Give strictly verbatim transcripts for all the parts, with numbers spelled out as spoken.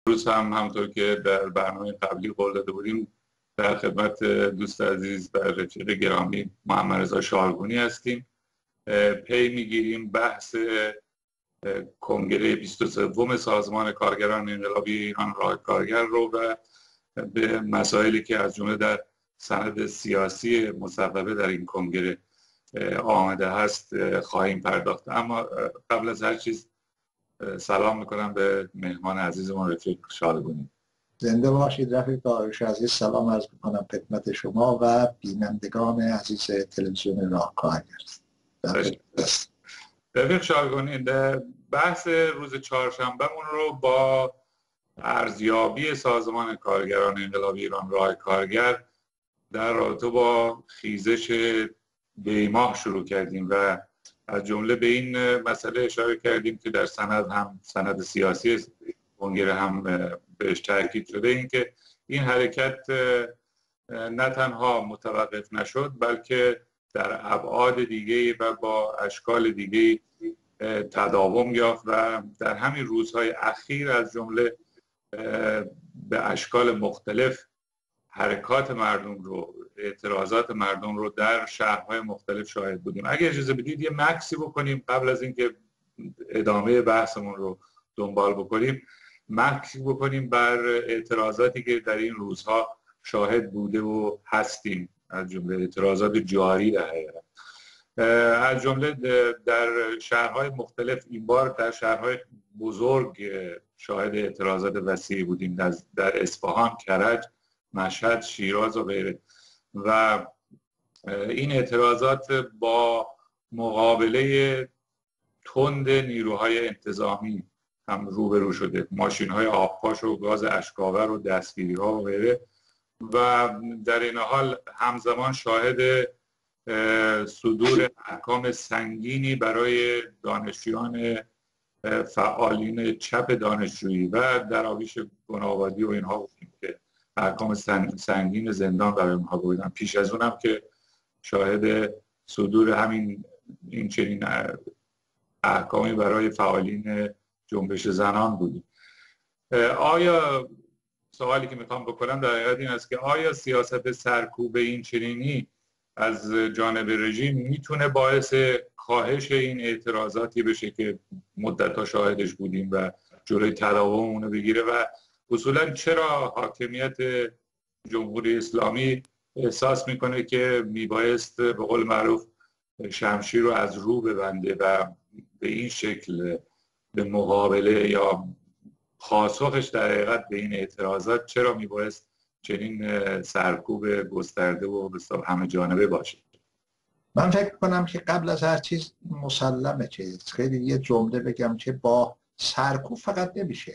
روز هم همطور که در برنامه قبلی قول داده بودیم در خدمت دوست عزیز و رفیق گرامی محمد رضا شارگونی هستیم. پی میگیریم بحث کنگره بیست و سوم سازمان کارگران انقلابی ایران راه کارگر رو و به مسائلی که از جمله در سند سیاسی مصوبه در این کنگره آمده هست خواهیم پرداخت. اما قبل از هر چیز سلام میکنم به مهمان عزیزمون رفیق شارگونی. زنده باشید رفیق داریوش عزیز. سلام عرض میکنم خدمت شما و بینندگان عزیز تلویزیون راه کارگر. رفیق شارگونی، بحث روز چهارشنبهمون رو با ارزیابی سازمان کارگران انقلابی ایران راه کارگر در رابطه با خیزش دیماه شروع کردیم و از جمله به این مسئله اشاره کردیم که در سند هم سند سیاسی کنگره هم بهش تاکید شده، این که این حرکت نه تنها متوقف نشد بلکه در ابعاد دیگه و با اشکال دیگه تداوم یافت و در همین روزهای اخیر از جمله به اشکال مختلف حرکات مردم رو، اعتراضات مردم رو در شهرهای مختلف شاهد بودیم. اگه اجازه بدید یه مکسی بکنیم قبل از اینکه ادامه بحثمون رو دنبال بکنیم، مکسی بکنیم بر اعتراضاتی که در این روزها شاهد بوده و هستیم، از جمله اعتراضات جاری در حقیقت. از جمله در شهرهای مختلف، این بار در شهرهای بزرگ شاهد اعتراضات وسیعی بودیم، در اصفهان، کرج، مشهد، شیراز و غیره. و این اعتراضات با مقابله تند نیروهای انتظامی هم روبرو شده، ماشین‌های آبپاش و گاز اشک‌آور و دستگیری‌ها و غیره. و در این حال همزمان شاهد صدور احکام سنگینی برای دانشجویان فعالین چپ دانشجویی و دراویش گناه‌آبادی و اینها بودیم که احکام سنگین زندان برای اونها بودن. پیش از اونم که شاهد صدور همین این چنین احکامی برای فعالین جنبش زنان بودیم. آیا سوالی که میخوام بکنم در حقیقت این است که آیا سیاست سرکوب این چنینی از جانب رژیم میتونه باعث کاهش این اعتراضاتی بشه که مدت‌ها شاهدش بودیم و جلوی تداوم اونو بگیره؟ و اصولا چرا حاکمیت جمهوری اسلامی احساس میکنه که میبایست به قول معروف شمشیر رو از رو ببنده و به این شکل به مقابله یا پاسخش در حقیقت به این اعتراضات چرا میبایست چنین سرکوب گسترده و همه جانبه باشه؟ من فکر کنم که قبل از هر چیز مسلمه که خیلی یه جمله بگم که با سرکوب فقط نمیشه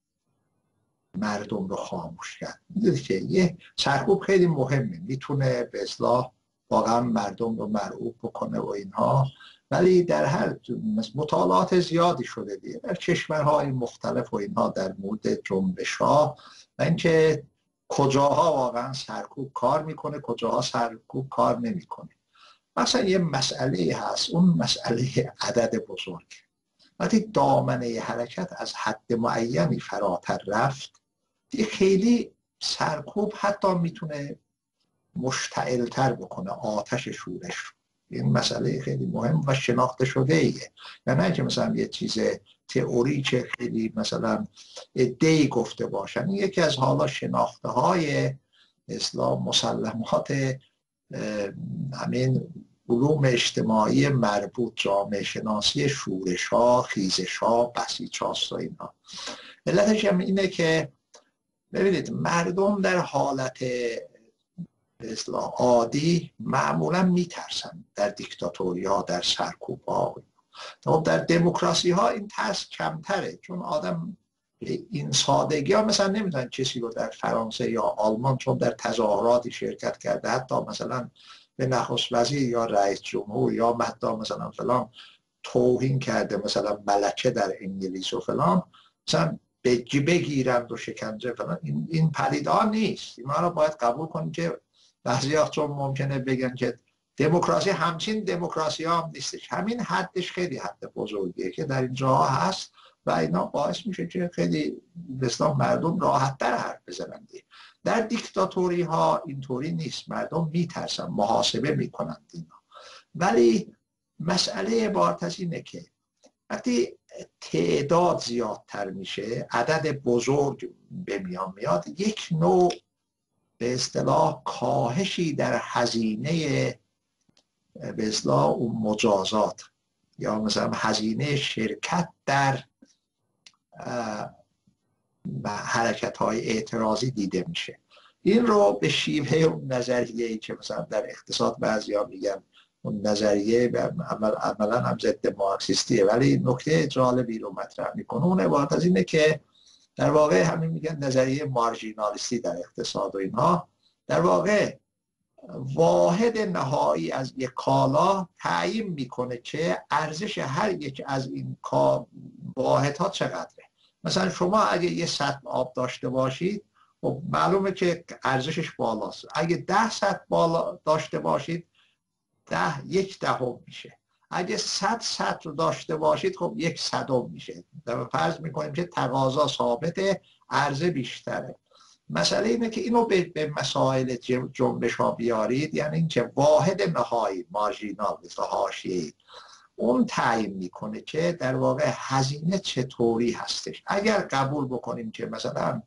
مردم رو خاموش کرد. میدونی که یه سرکوب خیلی مهمه، میتونه به اصلاح واقعا مردم رو مرعوب بکنه و اینها، ولی در هر مطالعات زیادی شده دیگه در کشورهای مختلف و اینها در مورد جنبش‌ها و اینکه کجاها واقعا سرکوب کار میکنه کجاها سرکوب کار نمیکنه. مثلا یه مسئله هست، اون مسئله عدد بزرگ. وقتی دامنه حرکت از حد معینی فراتر رفت دیگه خیلی سرکوب حتی میتونه مشتعلتر بکنه آتش شورش رو. این مسئله خیلی مهم و شناخته شده ایه، یعنی نه که مثلا یه چیز تئوری که خیلی مثلا ادعی گفته باشن. یکی از حالا شناخته های اسلام مسلمات همین علوم اجتماعی مربوط، جامعه شناسی شورش ها، خیزش ها، بسیج هاست و اینا. علتش هم اینه که ببینید مردم در حالت اصلاح عادی معمولا میترسن در دیکتاتوری ها، در سرکوب ها. در دموکراسی ها این ترس کمتره، چون آدم این سادگی ها مثلا نمیتونن کسی رو در فرانسه یا آلمان چون در تظاهراتی شرکت کرده حتی مثلا به نخست وزیر یا رئیس جمهور یا حتی مثلا فلان توهین کرده، مثلا ملکه در انگلیس و فلان، مثلا بگیرند و شکنجه فلان. این این پدیده ها نیست. اینا رو باید قبول کنیم که بعضیا چون ممکنه بگن که دموکراسی همچین دموکراسی ها هم نیستش، همین حدش خیلی حد بزرگیه که در اینجاها هست و اینا باعث میشه که خیلی به اصطلاح مردم راحت‌تر حرف بزنن. در دیکتاتوری ها اینطوری نیست، مردم میترسن، محاسبه میکنن اینا. ولی مسئله عبارت از اینه که وقتی تعداد زیادتر میشه، عدد بزرگ به میان میاد، یک نوع به اصطلاح کاهشی در هزینه به اصطلاح اون مجازات یا مثلا هزینه شرکت در حرکت های اعتراضی دیده میشه. این رو به شیوه اون نظریه‌ای که مثلا در اقتصاد بعضیا میگن اون نظریه عملا هم ضد مارکسیستیه، ولی نکته جالبی رو مطرح میکنه. اون عبارت از اینه که در واقع همین میگن نظریه مارژینالیستی در اقتصاد و اینها، در واقع واحد نهایی از یک کالا تعیین میکنه که ارزش هر یک از این واحدها چقدره. مثلا شما اگه یه سطل آب داشته باشید، خب معلومه که ارزشش بالاست. اگه ده سطل بالا داشته باشید، ده یک دهم میشه. اگه صد سطل داشته باشید، خب یک صدم میشه. فرض میکنیم که تقاضا ثابته، عرضه بیشتره. مسئله اینه که اینو به, به مسائل جنبش ها بیارید، یعنی اینکه واحد نهایی مارژینال مثل حاشیه‌ای اون تعیین میکنه که در واقع هزینه چطوری هستش. اگر قبول بکنیم که مثلا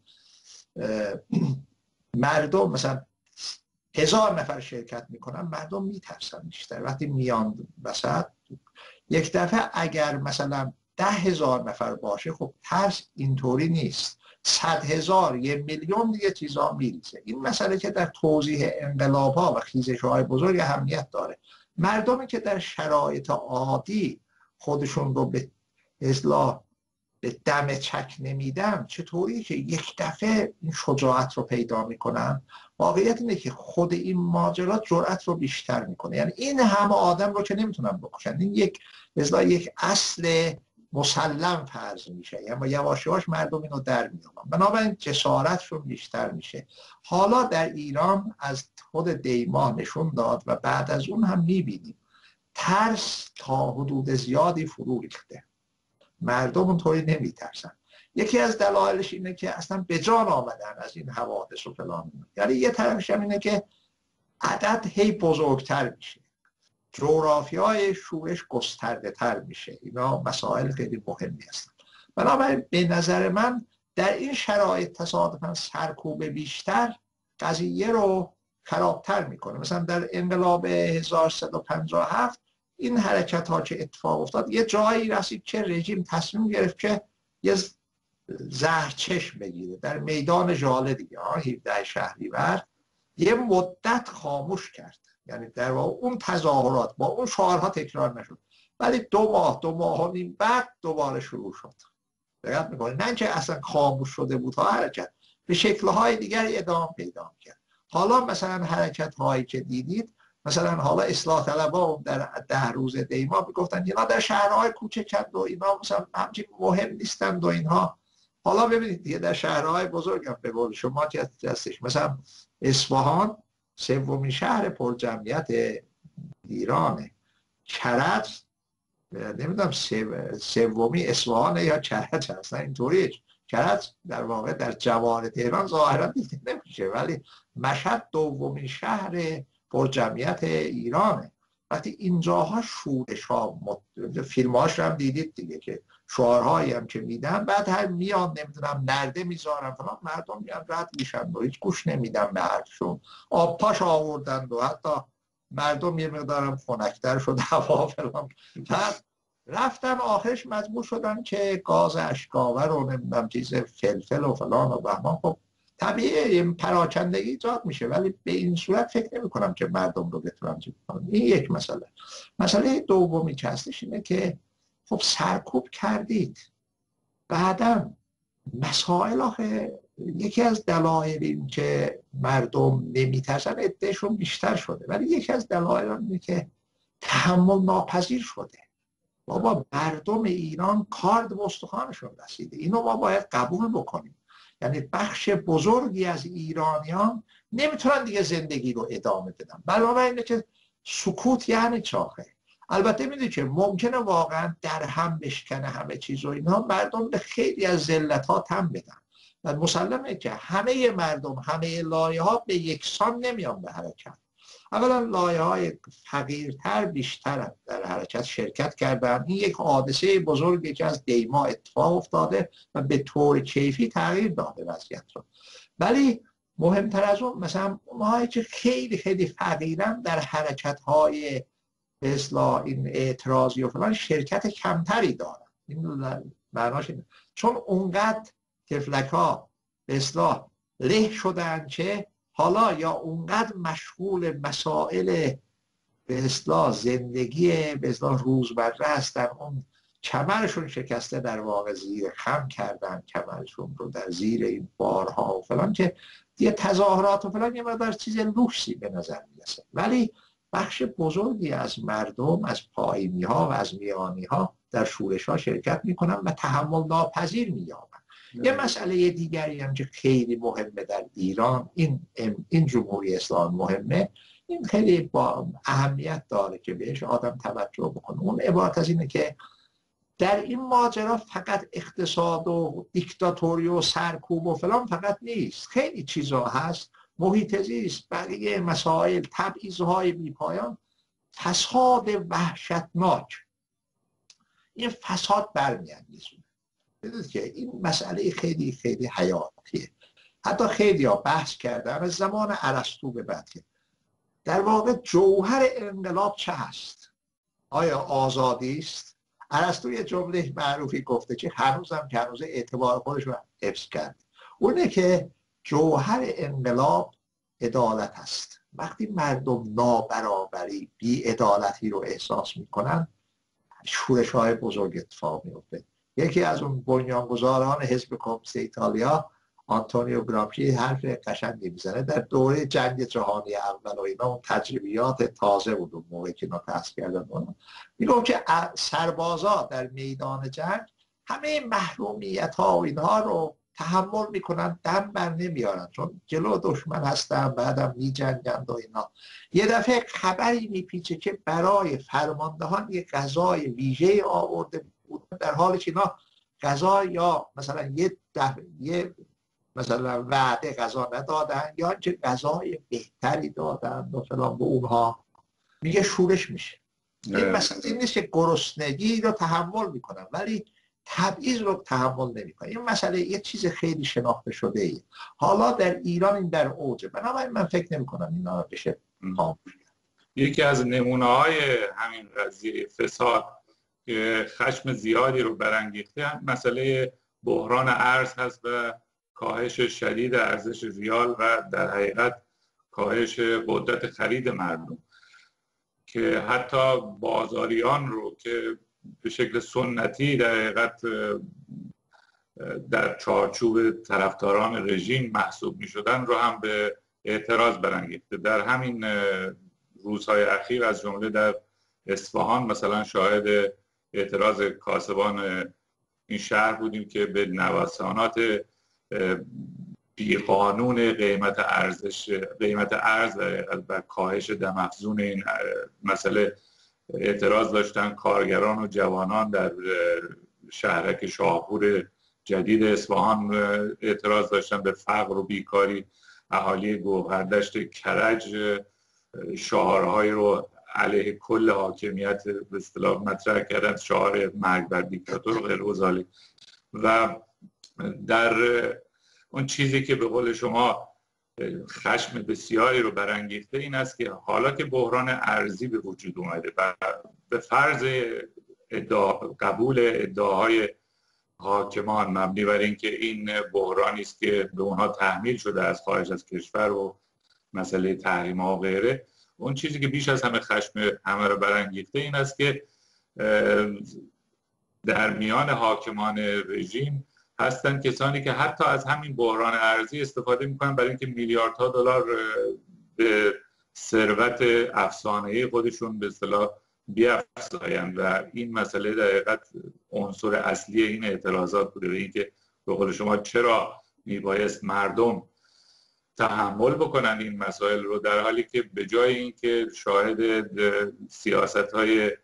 مردم مثلا هزار نفر شرکت میکنن، مردم میترسن بیشتر. وقتی میان وسط یک دفعه اگر مثلا ده هزار نفر باشه، خب ترس اینطوری نیست. صد هزار، یه میلیون دیگه چیزا میریزه. این مسئله که در توضیح انقلاب ها و خیزش های بزرگ اهمیت داره. مردمی که در شرایط عادی خودشون رو به اصلاح به دم چک نمیدن، چطوری که یک دفعه این شجاعت رو پیدا میکنن؟ واقعیت اینه که خود این ماجرا جرأت رو بیشتر میکنه. یعنی این همه آدم رو که نمیتونن بکشن، این یک اصلاح یک اصل مسلم فرض میشه. یعنی یواش یواش مردم اینو در میارن، بنابراین جسارتشون بیشتر میشه. حالا در ایران از خود دیما نشون داد و بعد از اون هم میبینیم ترس تا حدود زیادی فرو ریخته. مردم اونطوری نمیترسن. یکی از دلایلش اینه که اصلا به جان آمدن از این حوادث و فلان. یعنی یه طرفش هم اینه که عدد هی بزرگتر میشه، جغرافیای شورش گسترده تر میشه. اینا مسائل خیلی مهمی هستن. بنابراین به نظر من در این شرایط تصادفاً سرکوب بیشتر قضیه رو خرابتر میکنه. مثلا در انقلاب هزار و سیصد و پنجاه و هفت این حرکت ها که اتفاق افتاد، یه جایی رسید که رژیم تصمیم گرفت که یه زهرچشم بگیره در میدان ژاله دیگه، هفده شهریور، یه مدت خاموش کرد. یعنی در واقع اون تظاهرات با اون شعارها تکرار نشد، ولی دو ماه دو ماه و نیم بعد دوباره شروع شد. دقت میکنید؟ نه که اصلا خاموش شده بود ها، حرکت به شکل‌های دیگری ادامه پیدا کرد. حالا مثلا حرکت هایی که دیدید، مثلا حالا اصلاح طلبها در ده روز دیما میگفتن اینا در شهرهای کوچکند و اینا مثلا همچین مهم نیستند و اینها. حالا ببینید دیگه در شهرهای بزرگ هم به قول شما که هستش، مثلا اصفهان سومین شهر پر جمعیت ایرانه. کرج نمیدونم سومی اصفهانه یا کرج هست، اینطوریه. کرج در واقع در جوار تهران ظاهرا دیده نمیشه، ولی مشهد دومین شهر پر جمعیت ایرانه. وقتی اینجاها شورش ها مت... فیلم هاش هم دیدید دیگه که شعارهایی هم که میدن، بعد هر میان نمیدونم نرده میذارن فلان، مردم میان رد میشن و هیچ گوش نمیدن به حرفشون. آبپاش آوردن و حتی مردم یه مقدارم خنک‌تر شد هوا فلان، بعد رفتن آخرش مجبور شدن که گاز اشکاور رو نمیدونم چیز فلفل و فلان و بهمان. خب طبیعیه پراکندگی ایجاد میشه، ولی به این صورت فکر نمی کنم که مردم رو بتونن چیز کنن. این یک مسئله. مسئله دومی که هستش اینه که خب سرکوب کردید، بعدم مسائل آخه یکی از دلایل این که مردم نمیترسن عدهشون بیشتر شده، ولی یکی از دلایل اینه که تحمل ناپذیر شده. بابا مردم ایران کارد به استخوانشون رسیده، اینو ما باید قبول بکنیم. یعنی بخش بزرگی از ایرانیان نمیتونن دیگه زندگی رو ادامه بدن. بنابراین اینه که سکوت یعنی چاخه. البته میدونی که ممکنه واقعا در هم بشکنه همه چیز و اینها، مردم به خیلی از ذلت ها تن بدن و مسلمه که همه مردم، همه لایه ها به یکسان نمیان به حرکت. اولا لایه های فقیرتر بیشتر در حرکت شرکت کردن. این یک حادثه بزرگی که از دیما اتفاق افتاده و به طور کیفی تغییر داده وضعیت رو. ولی مهمتر از اون مثلا اونهایی که خیلی خیلی فقیرن در حرکت های به اصلاح این اعتراضی و فلان شرکت کمتری دارن. این معناش اینه چون اونقدر تفلک ها به اصلاح له شدن که حالا یا اونقدر مشغول مسائل به اصلاح زندگی به اصلاح روزمره هستن، اون کمرشون شکسته در واقع زیر خم کردن کمرشون رو در زیر این بارها و فلان، که یه تظاهرات و فلان یه مقدار چیز لوکسی به نظر میرسه. ولی بخش بزرگی از مردم از پایینی ها و از میانی ها در شورش ها شرکت میکنن و تحمل ناپذیر مییابن. یه مسئله دیگری هم که خیلی مهمه در ایران، این این جمهوری اسلامی مهمه، این خیلی با اهمیت داره که بهش آدم توجه بکنه. اون عبارت از اینه که در این ماجرا فقط اقتصاد و دیکتاتوری و سرکوب و فلان فقط نیست، خیلی چیزا هست، محیط زیست، بقیه مسائل، تبعیض‌های بی‌پایان، فساد وحشتناک. این فساد برمی‌انگیزونه. بدونید که این مسئله خیلی خیلی حیاتیه. حتی خیلی ها بحث کردن از زمان ارسطو به بعد که در واقع جوهر انقلاب چه هست؟ آیا آزادی است؟ ارسطو یه جمله معروفی گفته که هنوزم که هنوز اعتبار خودش رو حفظ کرد، اونه که جوهر انقلاب عدالت است. وقتی مردم نابرابری، بی‌عدالتی رو احساس میکنن، شورش‌های بزرگ اتفاق میفته. یکی از اون بنیانگذاران حزب کمونیست ایتالیا، آنتونیو گرامشی، حرف قشنگی میزنه. در دوره جنگ جهانی اول و اینا اون تجربیات تازه بود اون موقعی که اینا تأسیس کردن اون، میگم که سربازا در میدان جنگ همه محرومیت ها و اینها رو تحمل میکنن، دم بر نمیارن چون جلو دشمن هستن، بعدم میجنگند و اینا. یه دفعه خبری میپیچه که برای فرماندهان یه غذای ویژه آورده بود، در حالی که اینا غذا یا مثلا یه دفعه یه مثلا وعده غذا ندادن یا که غذای بهتری دادن و فلان به اونها، میگه شورش میشه. این مثلا این نیست که گرسنگی رو تحمل میکنن ولی تبعیض رو تحمل نمیکنن. این مسئله یه چیز خیلی شناخته شده ایه. حالا در ایران این در اوجه، بنابراین من فکر نمیکنم اینا بشه خاموش. یکی از نمونه های همین قضیه فساد که خشم زیادی رو برانگیخته مسئله بحران ارز هست و کاهش شدید ارزش ریال و در حقیقت کاهش قدرت خرید مردم، که حتی بازاریان رو که به شکل سنتی در حقیقت در چارچوب طرفداران رژیم محسوب می شدن رو هم به اعتراض برانگیخته. در همین روزهای اخیر از جمله در اصفهان مثلا شاهد اعتراض کاسبان این شهر بودیم که به نوسانات بیقانون قیمت ارزش قیمت ارز و کاهش دمافزون این مسئله اعتراض داشتن. کارگران و جوانان در شهرک شاهپور جدید اصفهان اعتراض داشتن به فقر و بیکاری. اهالی گوهردشت کرج شعارهای رو علیه کل حاکمیت به اصطلاح مطرح کردن، شعار مرگ بر دیکتاتور و غیر و ذالک. و در اون چیزی که به قول شما خشم بسیاری رو برانگیخته این است که حالا که بحران ارزی به وجود اومده و به فرض ادعا قبول ادعاهای حاکمان مبنی بر اینکه این بحرانی است که به اونها تحمیل شده از خارج از کشور و مسئله تحریم ها و غیره، اون چیزی که بیش از همه خشم همه رو برانگیخته این است که در میان حاکمان رژیم هستن کسانی که حتی از همین بحران ارزی استفاده میکنن برای اینکه میلیاردها دلار به ثروت افسانه‌ای خودشون به اصطلاح بیافزایند و این مسئله در حقیقت عنصر اصلی این اعتراضات بوده. به اینکه به قول شما چرا میبایست مردم تحمل بکنن این مسائل رو، در حالی که به جای اینکه شاهد سیاست‌های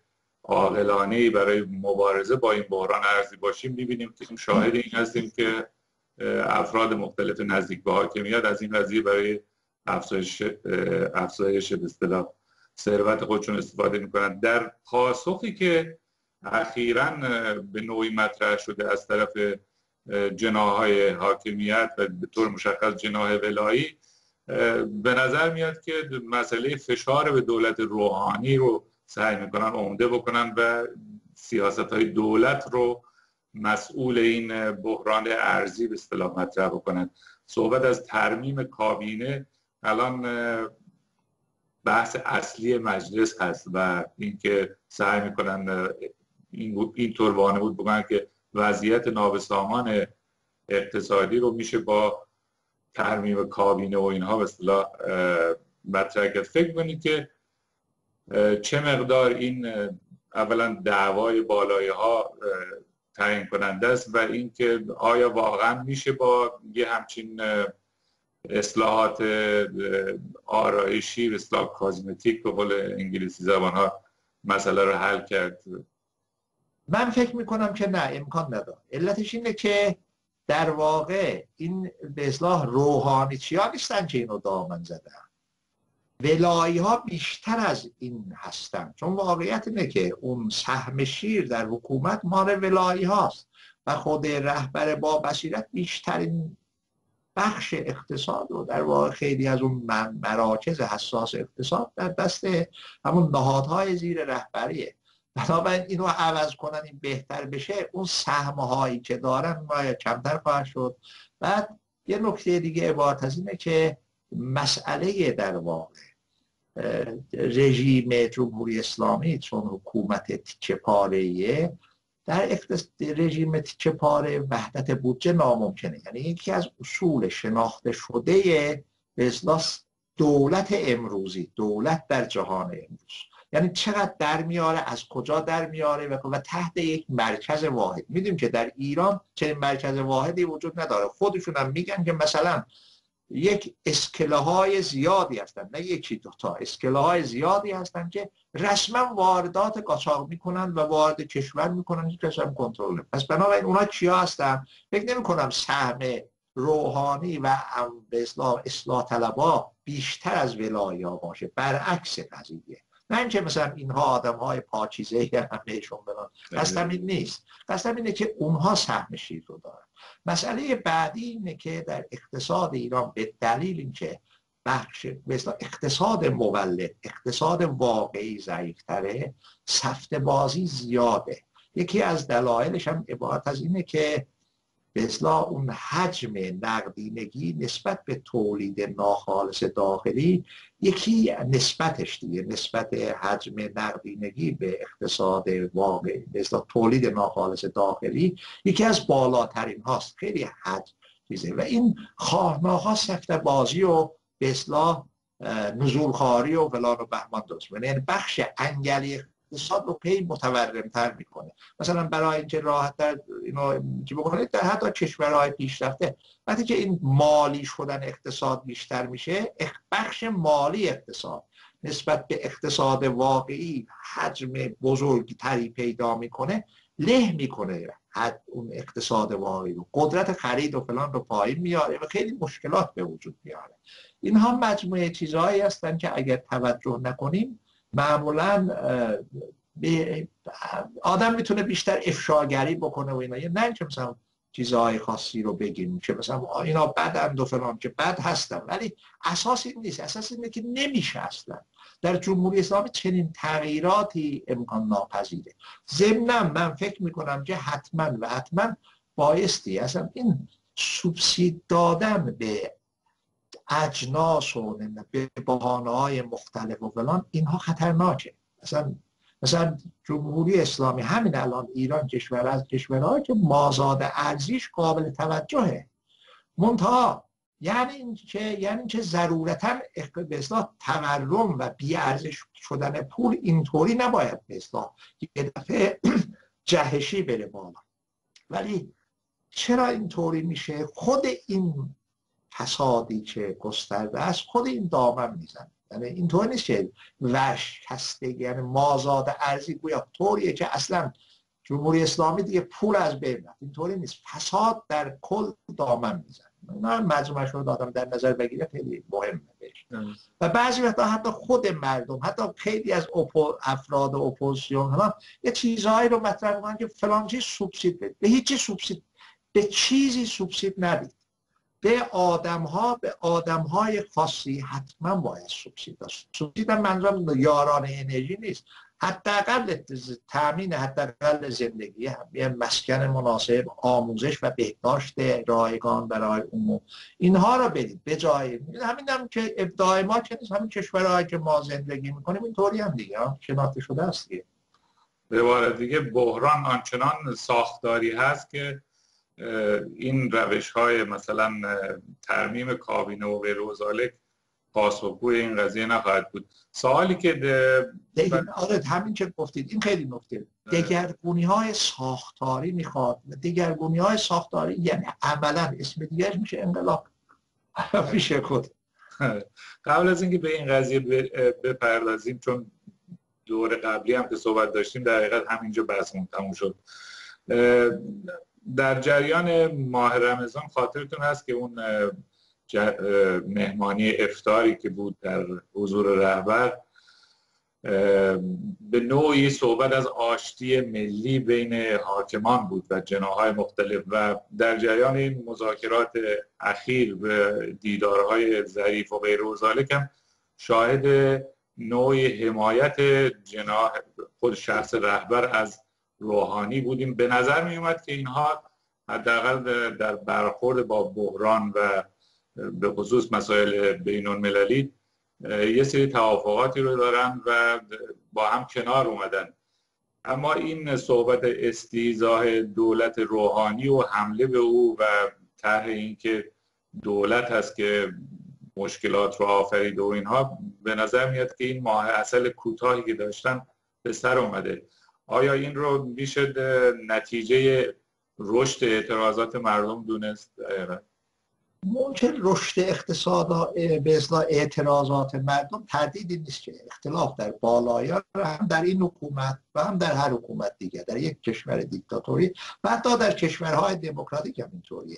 عاقلانه‌ای برای مبارزه با این بحران ارزی باشیم، می‌بینیم که شاهد این هستیم که افراد مختلف نزدیک به حاکمیت از این قضیه برای افزایش افزایش به اصطلاح ثروت خودشون استفاده می‌کنند. در پاسخی که اخیراً به نوعی مطرح شده از طرف جناح‌های حاکمیت و به طور مشخص جناح ولایی، به نظر میاد که مسئله فشار به دولت روحانی رو سعی میکنن عمده بکنن و سیاست‌های دولت رو مسئول این بحران ارزی به اصطلاح مطرح بکنن. صحبت از ترمیم کابینه الان بحث اصلی مجلس هست و اینکه سعی میکنن این اینطور وانمود بکنن که وضعیت نابسامان اقتصادی رو میشه با ترمیم کابینه و اینها به اصطلاح مطرح کرد. فکر کنید که چه مقدار این اولا دعوای بالایی ها تعیین کننده است و اینکه آیا واقعا میشه با یه همچین اصلاحات آرایشی، اصلاح کازمتیک به قول انگلیسی زبان ها مسئله رو حل کرد؟ من فکر میکنم که نه، امکان نداره. علتش اینه که در واقع این به اصلاح روحانی چیا نیستن که اینو دامن زدن، ولایی ها بیشتر از این هستن، چون واقعیت اینه که اون سهم شیر در حکومت مال ولایی هاست و خود رهبر با بصیرت بیشترین بخش اقتصاد و در واقع خیلی از اون مراکز حساس اقتصاد در دست همون نهادهای زیر رهبریه. بنابراین اینو عوض کنن این بهتر بشه، اون سهم‌هایی که دارن باید کمتر خواهد شد. بعد یه نکته دیگه عبارت از اینه که مسئله در واقع رژیم جمهوری اسلامی چون حکومت تیکه پاره‌ایه، در رژیم تیکه پاره وحدت بودجه ناممکنه. یعنی یکی از اصول شناخته شده به اصطلاح دولت امروزی، دولت در جهان امروز، یعنی چقدر در میاره، از کجا در میاره و تحت یک مرکز واحد. میدونیم که در ایران چنین مرکز واحدی وجود نداره. خودشون هم میگن که مثلا یک اسکله های زیادی هستن، نه یکی دوتا، اسکله های زیادی هستن که رسما واردات قاچاق میکنن و وارد کشور میکنن، هیچ کس هم کنترل نمیکنه. پس بنابراین اونا چیا هستن؟ فکر نمی کنم سهم روحانی و به اصلاح اصلاح طلبها بیشتر از ولایی‌ها باشه، برعکس قضیه. نه اینکه مثلا اینها آدم های پاکیزه‌ای همهشون برن، قصدم این نیست. قصدم اینه که اونها سهم شیر رو دارن. مسئله بعدی اینه که در اقتصاد ایران به دلیل اینکه بخش مثلا اقتصاد مولد، اقتصاد واقعی ضعیف‌تره، سفته بازی زیاده. یکی از دلایلش هم عبارت از اینه که به اصطلاح اون حجم نقدینگی نسبت به تولید ناخالص داخلی، یکی نسبتش دیگه نسبت حجم نقدینگی به اقتصاد واقعی، به اصطلاح تولید ناخالص داخلی یکی از بالاترین هاست، خیلی حجم چیزه و این خواهناها سفته بازی و به اصطلاح نزولخواری و فلان و بهمان درست می‌کنه. یعنی بخش انگلی اقتصاد رو پی متورم‌تر میکنه. مثلا برای اینکه راحت‌تر اینو چی بکنید، در حتی کشورهای پیشرفته وقتی که این مالی شدن اقتصاد بیشتر میشه، بخش مالی اقتصاد نسبت به اقتصاد واقعی حجم بزرگتری پیدا میکنه، له میکنه حد اون اقتصاد واقعی رو، قدرت خرید و فلان رو پایین میاره و خیلی مشکلات به وجود میاره. اینها مجموعه چیزهایی هستن که اگر توجه نکنیم معمولا آدم میتونه بیشتر افشاگری بکنه و اینا، نه اینکه مثلا چیزهای خاصی رو بگیم که مثلا اینا بدند و فلان، که بد هستن، ولی اساس این نیست. اساس اینه که نمیشه اصلا در جمهوری اسلامی چنین تغییراتی امکان ناپذیره. ضمناً من فکر میکنم که حتما و حتما بایستی اصلا این سوبسید دادن به اجناس و به بهانه‌های مختلف و فلان، اینها خطرناکه. مثلا مثلا جمهوری اسلامی همین الان ایران کشور از کشورهایی که مازاد ارزیش قابل توجهه، منتها یعنی اینکه یعنی اینکه ضرورتاً به اصطلاح تورم و بی‌ارزش شدن پول اینطوری نباید به اصطلاح یه دفعه جهشی بره بالا. ولی چرا اینطوری میشه؟ خود این فسادی که گسترده است خود این دامن میزنه. یعنی اینطور نیست که ورشکستگی یعنی مازاد ارزی گویا طوریه که اصلا جمهوری اسلامی دیگه پول از بین رفت. اینطوری نیست، فساد در کل دامن میزنه. اینا مجموعش رو دادم در نظر بگیره خیلی مهمه بهش. و بعضی وقتا حتی خود مردم، حتی خیلی از اپو افراد اپوزیسیون هم یه چیزهایی رو مطرح میکنن که فلان چیز سوبسید بدید. به هیچ سوبسید، به چیزی سوبسید ندید. به آدم‌ها، به آدم‌های خاصی حتما باید سوبسید داشت. سوبسید هم منظورم یاران انرژی نیست، حداقل تامین حداقل زندگی، مسکن مناسب، آموزش و بهداشت رایگان برای عموم، اینها رو بدید به جای همین هم که ابداع ما که نیست، همین کشورهایی که ما زندگی میکنیم اینطوری هم دیگه شناخته شده است دیگه. به عبارت دیگه بحران آنچنان ساختاری هست که این روش های مثلا ترمیم کابینه و غیر و ذالک پاسخگوی این قضیه نخواهد بود. سوالی که ده... آره همین که گفتید این خیلی نکته. دگرگونی های ساختاری میخواد. دگرگونی های ساختاری یعنی عملا اسم دیگرش میشه انقلاب. میشه خود. قبل از اینکه به این قضیه بپردازیم، چون دور قبلی هم که صحبت داشتیم در حقیقت همینجا بحثمون تموم شد. در جریان ماه رمضان خاطرتون هست که اون مهمانی افطاری که بود در حضور رهبر به نوعی صحبت از آشتی ملی بین حاکمان بود و جناح‌های مختلف و در جریان این مذاکرات اخیر به دیدارهای ظریف و غیر و ذالک هم شاهد نوعی حمایت جناح خود شخص رهبر از روحانی بودیم. به نظر می اومد که اینها حداقل در برخورد با بحران و به خصوص مسائل بین المللی یه سری توافقاتی رو دارن و با هم کنار اومدن. اما این صحبت استیضاح دولت روحانی و حمله به او و طرح این که دولت هست که مشکلات رو آفرید و اینها، به نظر میاد که این ماه عسل کوتاهی که داشتن به سر اومده. آیا این رو میشه نتیجه رشد اعتراضات مردم دونست؟ ممکن رشد اقتصاد به اصطلاح اعتراضات مردم تردیدی نیست که اختلاف در بالایان هم در این حکومت و هم در هر حکومت دیگه، در یک کشور دیکتاتوری و حتی در کشورهای دموکراتیک هم اینطوریه،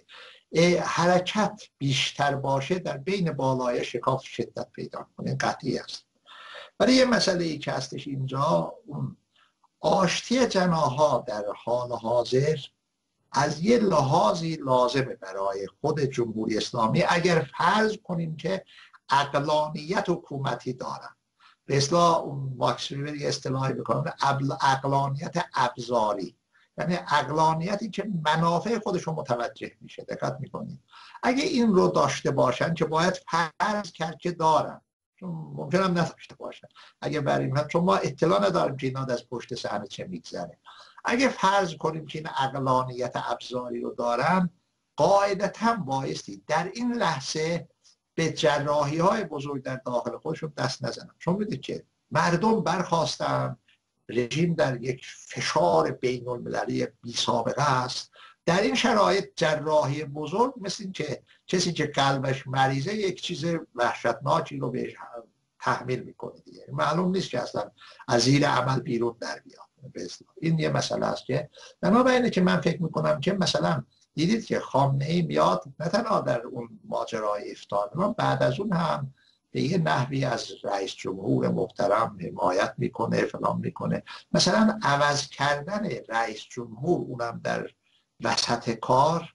حرکت بیشتر باشه در بین بالای شکاف شدت پیدا کنه، قطعی است. ولی یه مسئله ای که هستش اینجا، اون آشتی جناح‌ها در حال حاضر از یه لحاظی لازمه برای خود جمهوری اسلامی، اگر فرض کنیم که عقلانیت حکومتی دارن. به اصطلاح ماکس وبر یه اصطلاحی بکنم، عقلانیت ابزاری، یعنی عقلانیتی که منافع خودشون متوجه میشه. دقت میکنید اگه این رو داشته باشن که باید فرض کرد که دارن، چون ممکن هم نداشته باشن، اگه بریم هم چون ما اطلاع نداریم که اینا از پشت صحنه چه میگذره، اگه فرض کنیم که این عقلانیت ابزاری رو دارن، قاعدتاً بایستی در این لحظه به جراحی های بزرگ در داخل خودشون دست نزنن. چون میدید که مردم برخواستن، رژیم در یک فشار بین المللی بی سابقه است. در این شرایط جراحی بزرگ مثل این که کسی که قلبش مریضه یک چیز وحشتناکی رو بهش تحمیل میکنه دیگه، معلوم نیست که اصلا از زیر عمل بیرون در بیاد. این یه مسئله است که بنابراینه که من فکر میکنم که مثلا دیدید که خامنه‌ای میاد نه تنها در اون ماجرای افطار، بعد از اون هم به یه نحوی از رئیس جمهور محترم حمایت میکنه، فلان میکنه. مثلا عوض کردن رئیس جمهور اونم در وسط کار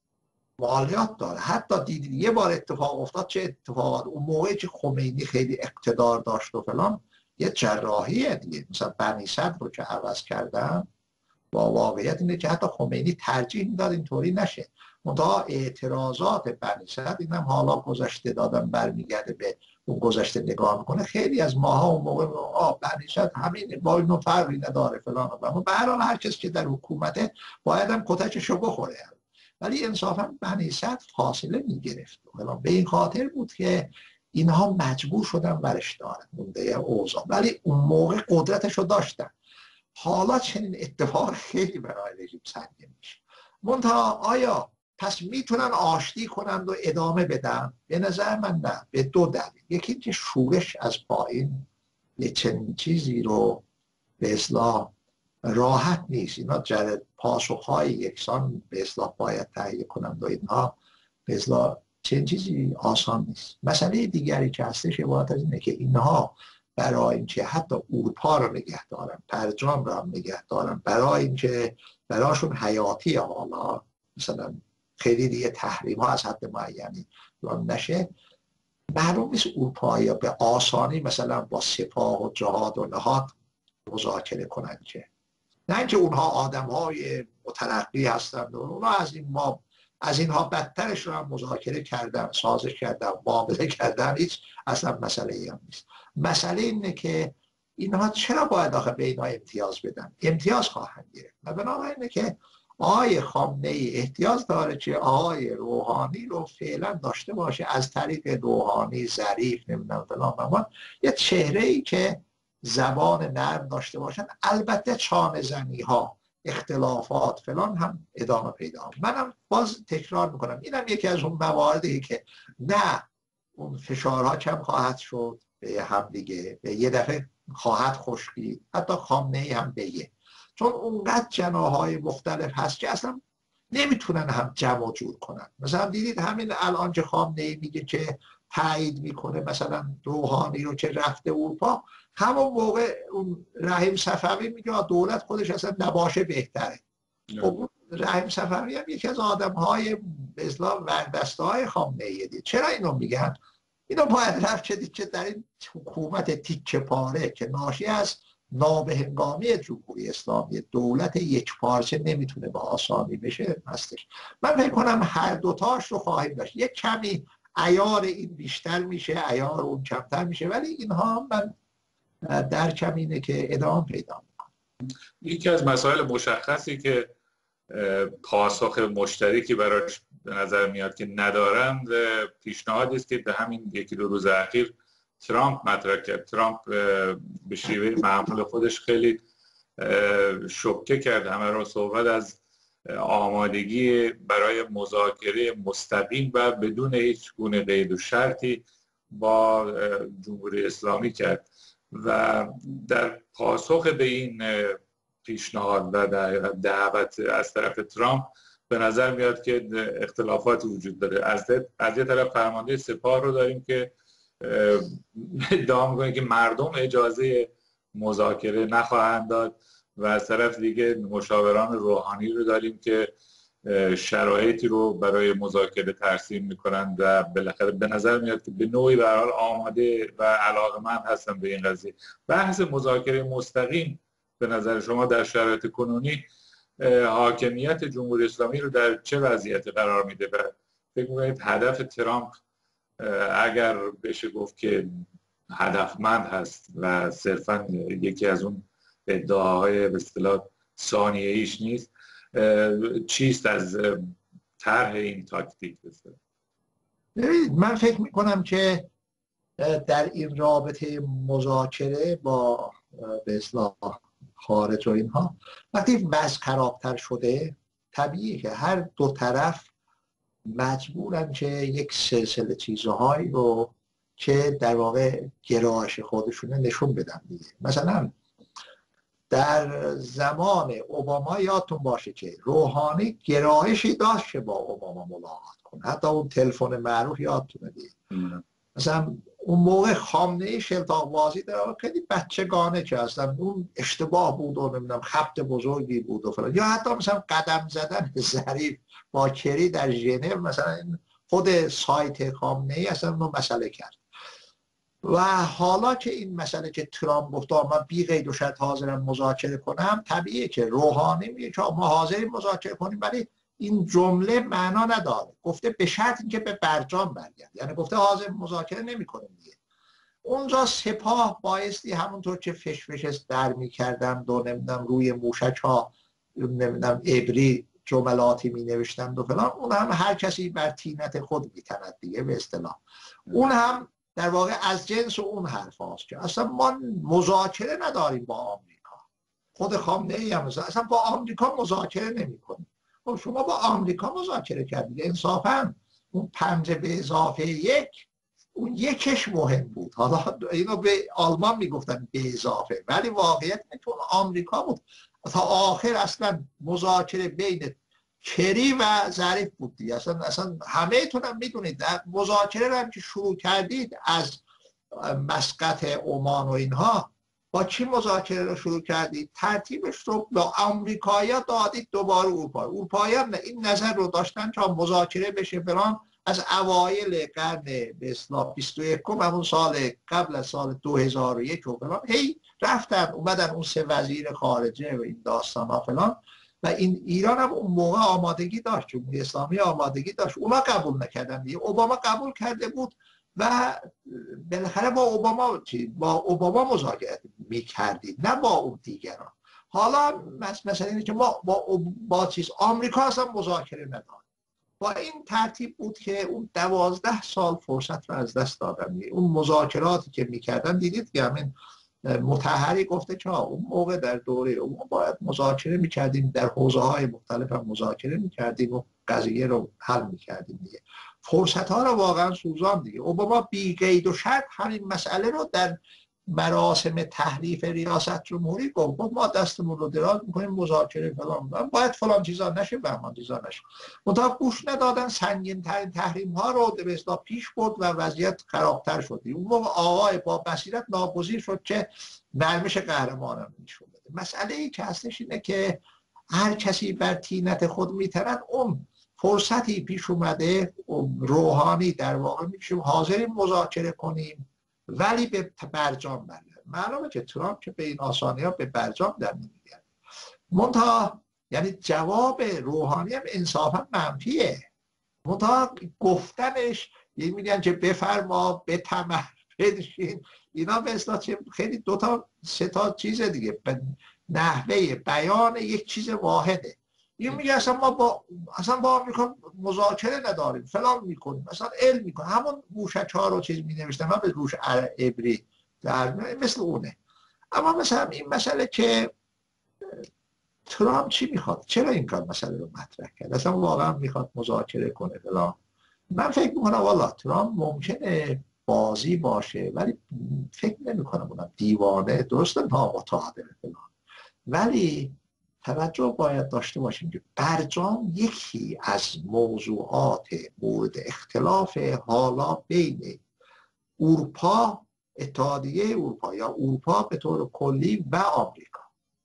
مالیات داره. حتی دیدید یه بار اتفاق افتاد، چه اتفاقات اون موقعی که خمینی خیلی اقتدار داشت و فلان، یه جراحیه دیگه. مثلا بنی صدر رو که عوض کردن، با واقعیت اینه که حتی خمینی ترجیح میداد اینطوری نشه. منتها اعتراضات بنی صدر، اینم حالا گذشته دادن برمیگرده به اون گذشته نگاه میکنه، خیلی از ماها اون موقع آه بنی صدر همین با اینو فرقی نداره فلان، اما به هر حال هر کس که در حکومته باید هم کتکشو بخوره. ولی انصافا بنی صدر فاصله میگرفت. به این خاطر بود که اینها مجبور شدن برش دارن مونده اوضاع، ولی اون موقع قدرتش رو داشتن. حالا چنین اتفاق خیلی برای رژیم سنگین میشه. منتها آیا پس میتونن آشتی کنند و ادامه بدن؟ به نظر من نه، به دو دلیل. یکی که شورش از پایین یه چنین چیزی رو به اصلاح راحت نیست، اینا جرد پاسخهای یکسان به اصلاح باید تهیه کنند و اینها به اصلاح چنین چیزی آسان نیست. مسئله دیگری که هستش عبارت از اینه که اینها برای اینکه حتی اروپا رو نگه دارن، برجام رو هم نگه دارن، برای اینکه براشون حیاتی حالا مثلا خیلی دیگه تحریم ها از حد معینی نشه، معلوم نیست اروپایی ها به آسانی مثلا با سپاه و جهاد و نهاد مذاکره کنند، که نه اینکه اونها آدم های مترقی هستند و اونها از این ما از اینها بدترش رو هم مذاکره کردن، سازش کردن، معامله کردن، هیچ اصلا مسئله ای هم نیست. مسئله اینه که اینها چرا باید آخه به اینها امتیاز بدن؟ امتیاز خواهند گرفت و بنابراینه که آقای خامنه ای احتیاج داره که آقای روحانی رو فعلا داشته باشه، از طریق روحانی، ظریف، نمیدونم فلان، یه چهره ای که زبان نرم داشته باشن. البته چانه زنی ها، اختلافات فلان هم ادامه پیدا. منم باز تکرار میکنم اینم یکی از اون مواردی که نه اون فشارها کم خواهد شد به هم دیگه، به یه دفعه خواهد خشکید، حتی خامنه ای هم بگه، چون اونقدر جناحهای مختلف هست که اصلا نمیتونن هم جمع جور کنن. مثلا دیدید همین الان که خامنه ای میگه که تایید میکنه مثلا روحانی رو که رفته اروپا، همون موقع اون رحیم صفوی میگه دولت خودش اصلا نباشه بهتره. خب رحیم صفوی هم یکی از آدم های به اصطلاح وردسته های خامنه ای دید. چرا اینو میگن؟ اینو باید رفت چه دید که در این حکومت تیکه پاره که ناشی از نابهنگامی جمهوری اسلامی، دولت یک پارچه نمیتونه با آسانی بشه هستش. من فکر کنم هر دوتاش رو خواهیم داشت. یک کمی عیار این بیشتر میشه، عیار اون کمتر میشه، ولی اینها من در کم اینه که ادامه پیدا میکنه. یکی از مسائل مشخصی که پاسخ مشترکی براش به نظر میاد که ندارند، پیشنهادی است که به همین یکی دو روز اخیر ترامپ مطرح کرد. ترامپ به شیوه معمول خودش خیلی شوکه کرد همه رو، صحبت از آمادگی برای مذاکره مستقیم و بدون هیچ گونه قید و شرطی با جمهوری اسلامی کرد و در پاسخ به این پیشنهاد و دعوت از طرف ترامپ به نظر میاد که اختلافاتی وجود داره. از از یه طرف فرمانده سپاه رو داریم که ادعا میکنه که مردم اجازه مذاکره نخواهند داد و از طرف دیگه مشاوران روحانی رو داریم که شرایطی رو برای مذاکره ترسیم میکنند و بالاخره به نظر میاد که به نوعی به هر حال آماده و علاقه‌مند هستن به این قضیه. بحث مذاکره مستقیم به نظر شما در شرایط کنونی حاکمیت جمهوری اسلامی رو در چه وضعیتی قرار میده و فکر می‌کنید هدف ترامپ اگر بشه گفت که هدفمند هست و صرفا یکی از اون ادعاهای به اصطلاح ثانیه‌ایش نیست، چیست از طرح این تاکتیک؟ ببینید من فکر میکنم که در این رابطه مذاکره با به اصطلاح خارج و اینها وقتی وضع خرابتر شده، طبیعیه که هر دو طرف مجبورن که یک سلسله چیزهایی رو که در واقع گرایش خودشونه نشون بدن دیگه. مثلا در زمان اوباما یادتون باشه که روحانی گرایشی داشت که با اوباما ملاقات کنه، حتی اون تلفن معروف یادتونه دیگه. مثلا اون موقع خامنه ای شلتاق‌بازی در خیلی بچگانه که اصلا اون اشتباه بود و نمیدونم خبط بزرگی بود و فلان، یا حتی مثلا قدم زدن ظریف با کری در ژنو، مثلا خود سایت خامنه ای اصلا اون مسئله کرد. و حالا که این مسئله که ترامپ گفت من بی قید و شرط حاضرم مذاکره کنم، طبیعیه که روحانی میگه که ما حاضریم مذاکره کنیم، ولی این جمله معنا نداره. گفته به شرط اینکه به برجام برگرد، یعنی گفته حاضر مذاکره نمی‌کنیم دیگه. اونجا سپاه بایستی همونطور که فشفش در می‌کردند و نمیدونم روی موشک ها نمیدونم ابری جملاتی می‌نوشتند و فلان، اون هم هر کسی بر طینت خود می‌تند دیگه به اصطلاح. اون هم در واقع از جنس اون حرف هاست که اصلا ما مذاکره نداریم با آمریکا. خود خامنه ای هم اصلا با آمریکا مذاکره نمی کنیم. خب شما با آمریکا مذاکره کردید، انصافا اون پنج به اضافه یک، اون یکش مهم بود. حالا اینو به آلمان میگفتن به اضافه، ولی واقعیت اینه که اون آمریکا بود. تا آخر اصلا مذاکره بین کری و ظریف بود دیگه. اصلا اصلا همه تونم میدونید مذاکره رو هم که شروع کردید از مسقط عمان و اینها، با چی مذاکره رو شروع کردید؟ ترتیبش رو با آمریکایی‌ها دادید دوباره اروپا. اروپایی‌ها این نظر رو داشتن که مذاکره بشه فلان از اوایل قرن به اصطلاح بیست و یکم، همون سال قبل از سال دو هزار و یک و فلان، هی رفتن اومدن اون سه وزیر خارجه و این داستانا فلان، و این ایران هم اون موقع آمادگی داشت، جمهوری اسلامی آمادگی داشت، اونا قبول نکردن دیگه. اوباما قبول کرده بود و بالاخره با اوباما با اوباما مذاکره میکردید، نه با اون دیگران. حالا مثلا اینه که ما با با چیز آمریکا اصلا مذاکره نداریم. با این ترتیب بود که اون دوازده سال فرصت رو از دست دادن. اون مذاکراتی که میکردن دیدید که همین مطهری گفته که اون موقع در دوره اون باید مذاکره میکردیم، در حوزه های مختلف هم مذاکره میکردیم و قضیه رو حل میکردیم دیگه. فرصت ها رو واقعا سوزان دیگه. اوباما بی قید و شرط همین مسئله رو در مراسم تحریف ریاست جمهوری گفت ما دستمون رو دراز میکنیم مذاکره فلان، باید فلان چیزا نشه بهمان چیزا نشه. منتها گوش ندادن، سنگین ترین تحریم ها رو به اصطلاح پیش برد و وضعیت خرابتر شد. اون موقع آقای با بصیرت ناگزیر شد که نرمش قهرمانان نشون بده. مسئله ای که هستش اینه که هر کسی بر طینت خود میترد. اون فرصتی پیش اومده، روحانی در واقع میشیم حاضریم مذاکره کنیم ولی به برجام برگرد. معلومه که ترامپ که به این آسانی ها به برجام در نمیگرد. منتها یعنی جواب روحانی هم انصافا منفیه. منتها گفتنش یعنی میگن که بفرما به تمر بنشین، اینا به اصطلاح خیلی دو تا سه تا چیز دیگه، نحوه بیان یک چیز واحده. این میگه اصلا ما با اصلا با آمریکا مذاکره نداریم فلان میکنیم، مثلا علم میکنیم، همون گوشک ها رو چیز می نوشتن من به گوش عبری در مثل اونه. اما مثلا این مسئله که ترامپ چی میخواد، چرا این کار مسئله رو مطرح کرد، اصلا واقعا میخواد مذاکره کنه فلان؟ من فکر میکنم والا ترامپ ممکنه بازی باشه ولی فکر نمیکنم اونم دیوانه، درسته نامتعادل فلان، ولی توجه باید داشته باشیم که برجام یکی از موضوعات مورد اختلاف حالا بین اروپا، اتحادیه اروپا یا اروپا به طور کلی و آمریکا،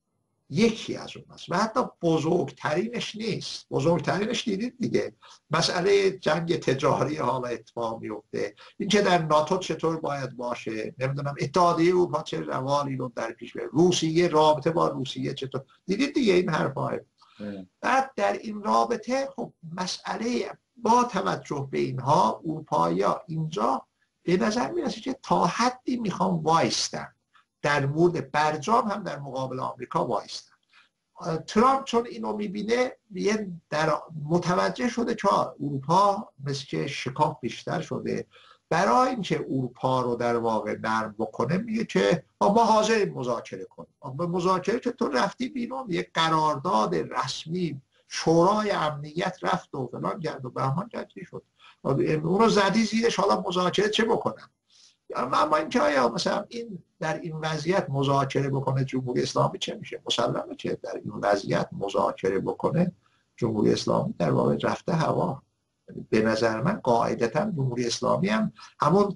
یکی از اون است و حتی بزرگترینش نیست. بزرگترینش دیدید دیگه، مسئله جنگ تجاری حالا اتفاق میفته، این که در ناتو چطور باید باشه، نمیدونم اتحادیه اروپا چه روالی رو در پیش بره، روسیه رابطه با روسیه چطور، دیدید دیگه این حرفا. بعد در این رابطه خب مسئله با توجه به اینها اروپایی‌ها اینجا به نظر میرسه که تا حدی میخوان وایستن در مورد برجام هم در مقابل آمریکا وایستن. ترامپ چون اینو میبینه در متوجه شده که اروپا مثل که شکاف بیشتر شده، برای اینکه اروپا رو در واقع نرم بکنه میگه که ما حاضریم مذاکره کنیم. به مذاکره که تو رفتی بیرون، یک قرارداد رسمی شورای امنیت رفت و فلان کرد و بهمان کرد شد، اونو زدی زیرش، حالا مذاکره چه بکنم؟ اما اینکه آیا مثلا این در این وضعیت مذاکره بکنه جمهوری اسلامی چه میشه؟ مسلمه که در این وضعیت مذاکره بکنه جمهوری اسلامی در واقع رفته هوا. به نظر من قاعدتا جمهوری اسلامی هم همون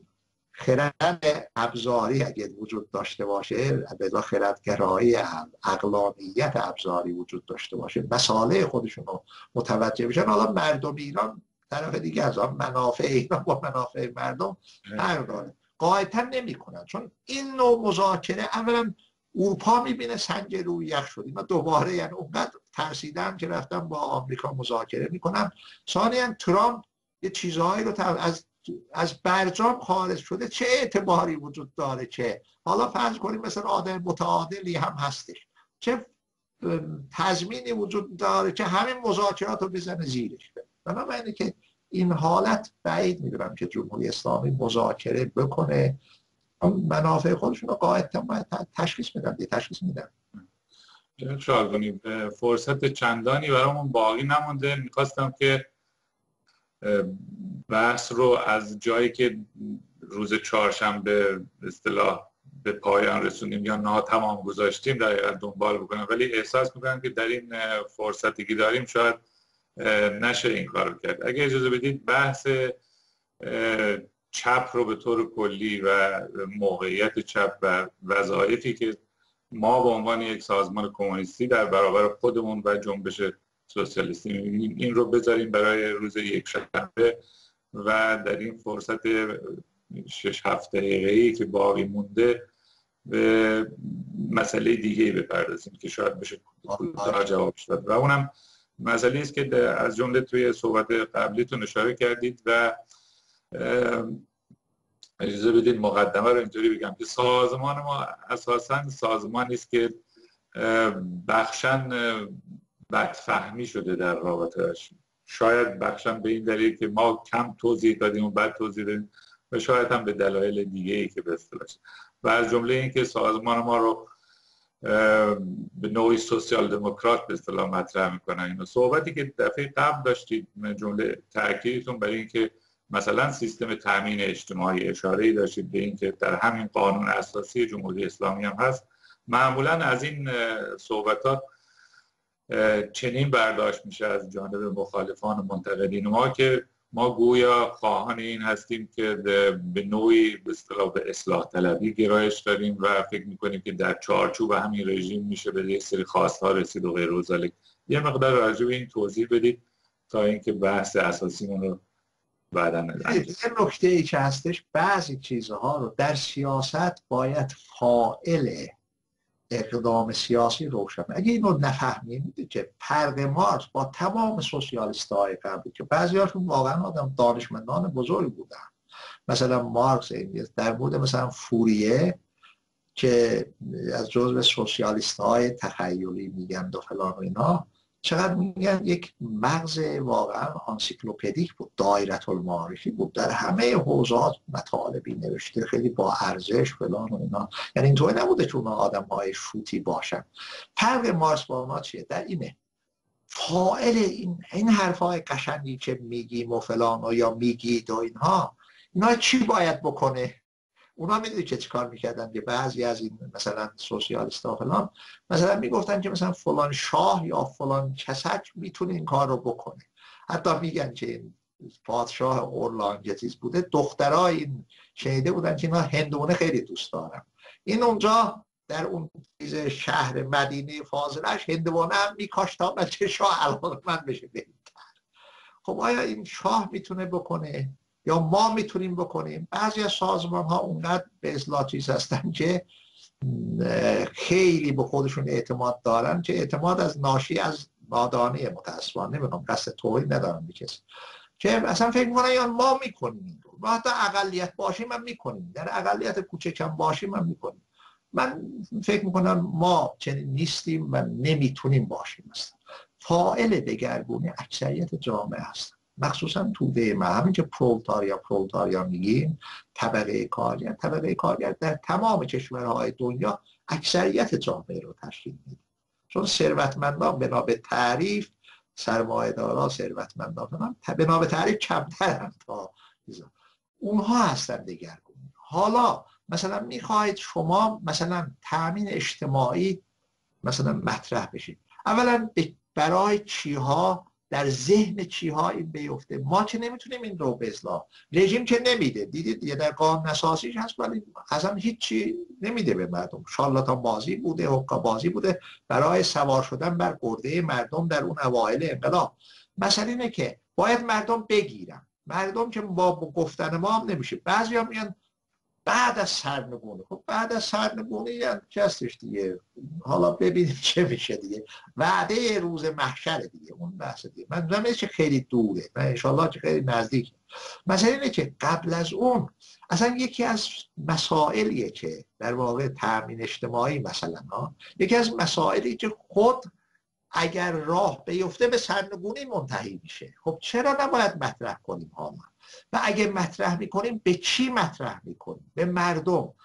خرد ابزاری اگه وجود داشته باشه، به خردگرایی عقلانیت ابزاری وجود داشته باشه، مصالح خودشون رو متوجه بشن. حالا مردم ایران طرف دیگه از آن منافع ایران با منافع مردم فرق داره، قاعدتا نمی کنن. چون این نوع مذاکره اولا اروپا میبینه سنگ روی یخ شد، اینا دوباره یعنی اونقدر ترسیدن که رفتن با آمریکا مذاکره میکنن. ثانیاً ترامپ یه چیزهایی رو از از برجام خارج شده، چه اعتباری وجود داره که حالا فرض کنیم مثلا آدم متعادلی هم هستش، چه تضمینی وجود داره که همین مذاکرات رو بزنه زیرش. بنابراین که این حالت بعید میدونم که جمهوری اسلامی مذاکره بکنه، منافع خودشون رو قاعدتا باید تشخیص میدن، تشخیص میدن. شاگونی فرصت چندانی برامون باقی نمونده. میخواستم که بحث رو از جایی که روز چهارشنبه به اصطلاح به پایان رسونیم یا ناتمام گذاشتیم دقیقا دنبال بکنم، ولی احساس میکنم که در این فرصتی که داریم شاید نشه این کار رو کرد. اگه اجازه بدید بحث چپ رو به طور کلی و موقعیت چپ و وظایفی که ما به عنوان یک سازمان کمونیستی در برابر خودمون و جنبش سوسیالیستی می‌بینیم این رو بذاریم برای روز یکشنبه و در این فرصت شش هفت دقیقه‌ای که باقی مونده به مسئله دیگه‌ای بپردازیم که شاید بشه کوتاه جوابش داد و اونم مسئله است که از جمله توی صحبت قبلیتون اشاره کردید و اجازه بدید مقدمه رو اینطوری بگم که سازمان ما اساساً سازمانی است که بخشن بدفهمی شده در رابطه‌اش. شاید بخشن به این دلیل که ما کم توضیح دادیم و بعد توضیح دادیم و شاید هم به دلایل دیگه‌ای که به اصطلاح و از جمله این که سازمان ما رو به نوعی سوسیال دموکرات به اصطلاح مطرح میکنن. اینو صحبتی که دفعه قبل داشتید جمله تاکیدتون برای اینکه مثلا سیستم تامین اجتماعی اشاره‌ای داشتید به اینکه در همین قانون اساسی جمهوری اسلامی هم هست. معمولا از این صحبتات چنین برداشت میشه از جانب مخالفان و منتقدین ما که ما گویا خواهان این هستیم که به نوعی به اصطلاح به اصلاح طلبی گرایش داریم و فکر میکنیم که در چارچوب همین رژیم میشه به یک سری خواست‌ها رسید و غیر و ذالک. یه مقدار راجع به این توضیح بدید تا اینکه بحث اساسیمون رو بعداً ادامه. یه نکته ای که هستش، بعضی چیزها رو در سیاست باید فاعل اقدام سیاسی روشن. اگه اینو نفهمید که فرق مارکس با تمام سوسیالیست های قبلی که بعضی هاشون واقعا آدم دانشمندان بزرگ بودن، مثلا مارکس در مورد مثلا فوریه که از جزو سوسیالیست های تخیلی میگن و فلان و اینا، چقدر میگن یک مغز واقعا انسیکلوپدیک بود، دایره المعارفی بود، در همه حوزات مطالبی نوشته خیلی با ارزش فلان و اینا. یعنی اینطوری نبوده که اونا آدم های شوتی باشن. فرق مارکس با ما چیه؟ در اینه فاعل این این حرفای قشنگی که میگیم و فلان و یا میگید و اینها، اینا چی باید بکنه؟ اونا میدونی که چیکار میکردن که بعضی از این مثلا سوسیالیست ها فلان مثلا میگفتن که مثلا فلان شاه یا فلان کسک میتونه این کار رو بکنه. حتی میگن که این پادشاه اورلان چیز بوده، دخترای این شنیده بودن که اینا هندونه خیلی دوست دارن. این اونجا در اون چیز شهر مدینه فاضلش هندونه هم میکاشت تا بچه شاه علاقمند بشه به این. خب آیا این شاه میتونه بکنه یا ما میتونیم بکنیم؟ بعضی از سازمان ها اونقدر به اصلاح چیز هستن که خیلی به خودشون اعتماد دارن که اعتماد از ناشی از نادانی متاسفانه، نمیدونم قصد توهین ندارم به کسی، که اصلا فکر میکنن یا ما میکنیم این رو، ما حتی اقلیت باشیم هم میکنیم، در اقلیت کوچکم باشیم هم میکنیم. من فکر میکنم ما چنین نیستیم و نمیتونیم باشیم. هستن فاعل دگرگونی اکثریت جامعه هستن، مخصوصا توده ما، همین که پرولتاریا پرولتاریا میگیم، طبقه کارگر طبقه کارگر در تمام کشورهای دنیا اکثریت جامعه رو تشکیل میده، چون ثروتمندان بنا به تعریف، سرمایه‌دارا ثروتمندان بنا به تعریف کمترن تا اونها هستن دگرگونی. حالا مثلا میخواید شما مثلا تامین اجتماعی مثلا مطرح بشید، اولا برای چیها در ذهن چیها این بیفته؟ ما که نمیتونیم این رو به اصلاح، رژیم که نمیده، دیدید دیگه در قانون اساسیش هست ولی اصلا هیچی نمیده به مردم، شارلاتان بازی بوده، حقه بازی بوده برای سوار شدن بر گرده مردم در اون اوایل انقلاب. مثلا اینه که باید مردم بگیرن، مردم که با گفتن ما هم نمیشه. بعضی هم میگن بعد از سرنگونی، خب بعد از سرنگونی یعنی هستش دیگه، حالا ببینیم چه میشه دیگه، وعده روز محشر دیگه، اون بحث دیگه. من میگم که خیلی دوره، من انشالله که خیلی نزدیک. مثلا اینه که قبل از اون اصلا یکی از مسائلیه که در واقع تامین اجتماعی مثلا ها، یکی از مسائلی که خود اگر راه بیفته به سرنگونی منتهی میشه. خب چرا نباید مطرح کنیم حالا؟ و اگه مطرح میکنیم به چی مطرح میکنیم؟ به مردم.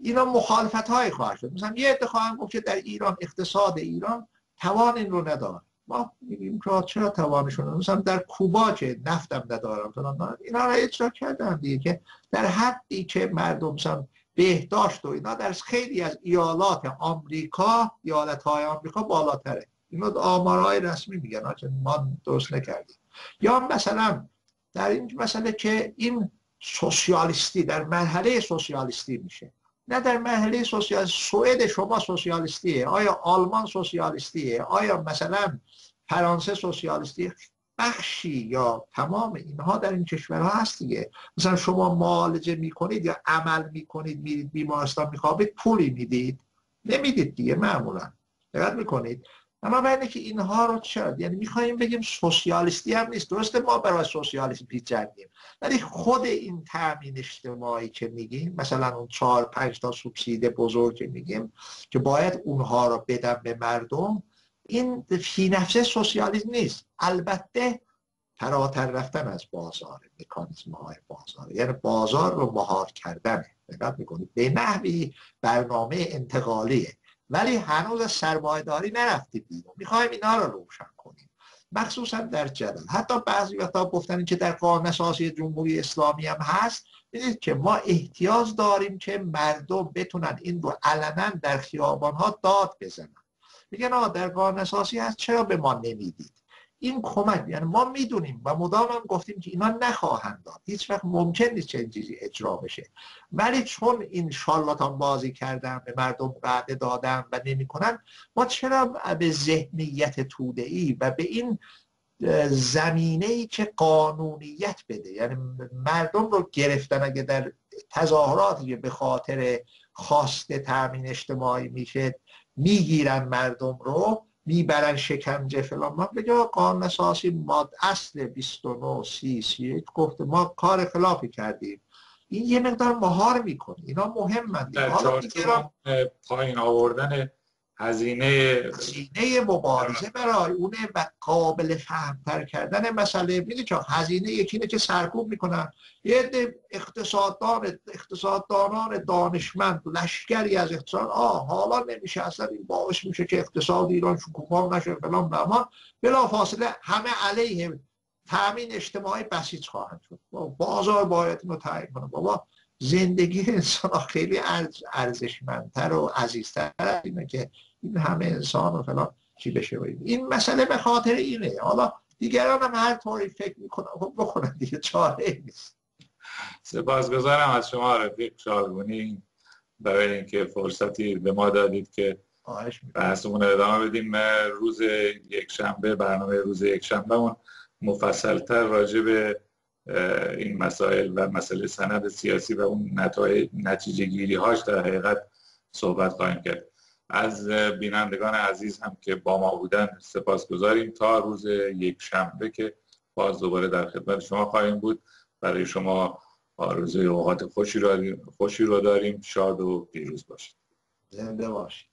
اینا مخالفت های خواهد شد. مثلا یه عده خواهند گفت که در ایران اقتصاد ایران توان این رو نداره. ما میگیم که چرا توانشون، مثلا در کوبا که نفتم ندارم اینا رو اجرا کردن دیگه، که در حدی که مردم مثلا بهداشت و اینا در خیلی از ایالات آمریکا، ایالت های آمریکا بالاتره. اینا آمارهای رسمی میگن، ما درست نکردیم. یا مثلا در این مسئله که این سوسیالیستی در مرحله سوسیالیستی میشه، نه در مرحله سوسیالیستی. سوئد شما سوسیالیستیه، آیا آلمان سوسیالیستیه، آیا مثلا فرانسه سوسیالیستیه؟ بخشی یا تمام اینها در این کشورها هست دیگه. مثلا شما معالجه میکنید یا عمل میکنید، میرید بیمارستان میخوابید، پولی میدید؟ نمیدید دیگه معمولا. دقت میکنید؟ اما برای که اینها رو چرا، یعنی میخوایم بگیم سوسیالیستی هم نیست. درسته ما برای سوسیالیسم پیچیدیم، ولی خود این تامین اجتماعی که میگیم، مثلا اون چهار پنج تا سوبسید بزرگ که میگیم که باید اونها رو بدن به مردم، این فی نفسه سوسیالیسم نیست. البته فراتر رفتن از بازار، مکانیزم های بازار، یعنی بازار رو مهار کردن. دقت میکنید؟ به نحوی برنامه انتقالیه، ولی هنوز از سرمایه‌داری نرفتیم بیرون. میخوایم اینا رو روشن کنیم، مخصوصا در جدل. حتی بعضی وقتا گفتن که در قانون اساسی جمهوری اسلامی هم هست، میدید که ما احتیاج داریم که مردم بتونن این رو علنا در خیابان‌ها داد بزنن. میگن آقا در قانون اساسی هست، چرا به ما نمیدید؟ این کمک، یعنی ما میدونیم و مدام هم گفتیم که اینا نخواهند داد، هیچ وقت ممکن نیست چنین چیزی اجرا بشه، ولی چون این شارلاتان بازی کردن، به مردم وعده دادن و نمیکنن، ما چرا به ذهنیت توده‌ای و به این زمینه‌ای که قانونیت بده، یعنی مردم رو گرفتن، اگه در تظاهراتی به خاطر خواست تامین اجتماعی میشه میگیرن مردم رو، میبرن شکنجه فلان، ما بگه قانون اساسی ماده اصل بیست و نه سی سی یک گفته ما کار خلافی کردیم. این یه مقدار مهار میکنه. اینا مهمند. در چارچوب پایین آوردن هزینه هزینه مبارزه برای اونه و قابل فهمتر کردن مسئله. میدونی که هزینه یکی اینه که سرکوب میکنن یه عده اقتصاددان اقتصاددانان دانشمند، لشکری از اقتصاد، آه حالا نمیشه، اصلا این باعث میشه که اقتصاد ایران شکوفا نشه فلان بهمان، بلافاصله همه علیه تامین اجتماعی بسیج خواهند شد. بازار باید اینو تعیین کنه. بابا زندگی انسان خیلی ارزشمندتر و عزیزتر از اینه که این همه انسان و فلان چی بشه. این مسئله به خاطر اینه. حالا دیگران هم هر طوری فکر میکنن خب بکنن دیگه، چاره نیست. سپاسگزارم از شما رفیق شالگونی برای اینکه فرصتی به ما دادید که بحثمون رو ادامه بدیم. روز یک شنبه، برنامه روز یک شنبه اون مفصلتر راجع به این مسائل و مسئله سند سیاسی و اون نتایج نتیجه گیری هاش در حقیقت صحبت خواهیم کرد. از بینندگان عزیز هم که با ما بودن سپاسگزاریم. تا روز یک شنبه که باز دوباره در خدمت شما خواهیم بود. برای شما آرزوی اوقات خوشی رو خوشی رو داریم. شاد و پیروز باشید. زنده باشید.